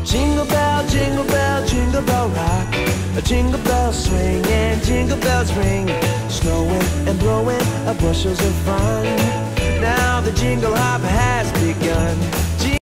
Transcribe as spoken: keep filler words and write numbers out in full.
Jingle bell, jingle bell, jingle bell rock. A jingle bell swing and jingle bells ring. Snowing and blowing a bushels of fun. Now the jingle hop has begun.